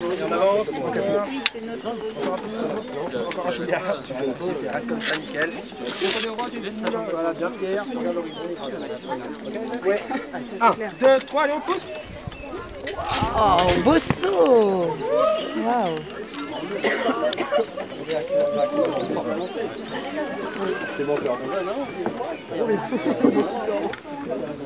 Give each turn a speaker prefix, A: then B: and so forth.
A: Et en avance. Encore un chouïa. Super, reste comme ça, nickel. Voilà, bien Pierre. Regarde l'horizon. Ouais. 1, 2, 3, allez, on pousse.
B: Oh, beau saut! Waouh!
A: C'est bon, c'est